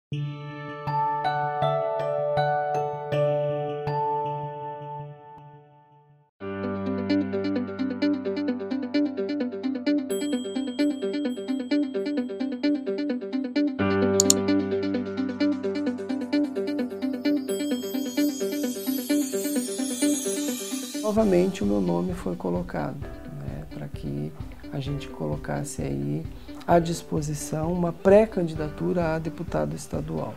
Novamente o meu nome foi colocado, né, para que a gente colocasse aí à disposição uma pré-candidatura a deputado estadual.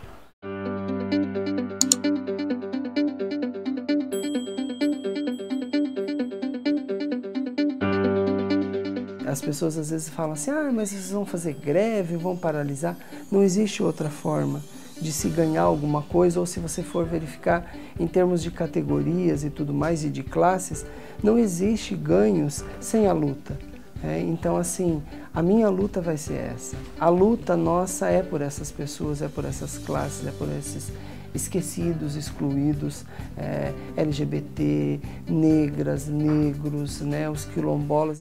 As pessoas às vezes falam assim, mas vocês vão fazer greve, vão paralisar. Não existe outra forma de se ganhar alguma coisa, ou se você for verificar em termos de categorias e tudo mais, e de classes, não existe ganhos sem a luta. Então, assim, a minha luta vai ser essa. A luta nossa é por essas pessoas, é por essas classes, é por esses esquecidos, excluídos, LGBT, negras, negros, né, os quilombolas.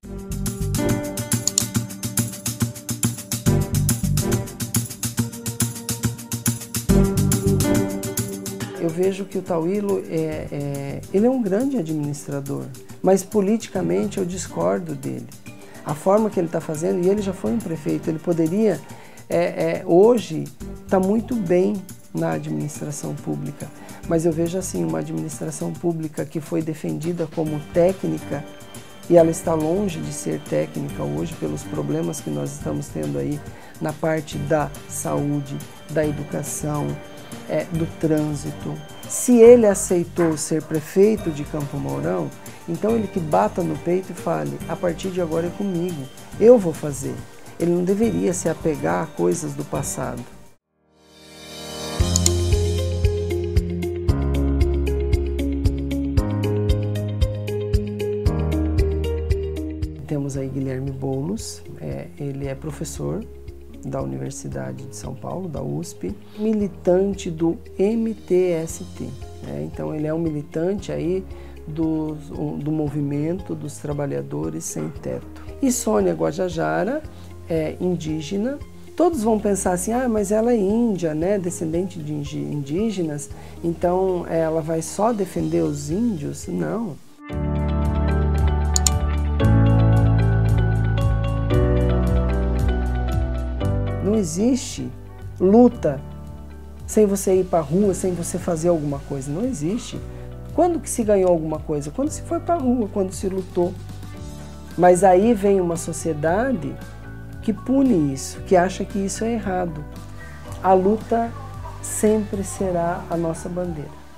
Eu vejo que o Tauilo ele é um grande administrador, mas politicamente eu discordo dele. A forma que ele está fazendo, e ele já foi um prefeito, ele poderia, hoje, está muito bem na administração pública, mas eu vejo assim, uma administração pública que foi defendida como técnica, e ela está longe de ser técnica hoje pelos problemas que nós estamos tendo aí na parte da saúde, da educação, do trânsito. Se ele aceitou ser prefeito de Campo Mourão, então ele que bata no peito e fale, a partir de agora é comigo, eu vou fazer. Ele não deveria se apegar a coisas do passado. Temos aí Guilherme Boulos, ele é professor da Universidade de São Paulo, da USP, militante do MTST. Então ele é um militante aí do movimento dos trabalhadores sem teto. E Sônia Guajajara é indígena. Todos vão pensar assim, mas ela é índia, né, descendente de indígenas, então ela vai só defender os índios? Não. Não existe luta sem você ir para a rua, sem você fazer alguma coisa. Não existe. Quando que se ganhou alguma coisa? Quando se foi para a rua, quando se lutou. Mas aí vem uma sociedade que pune isso, que acha que isso é errado. A luta sempre será a nossa bandeira.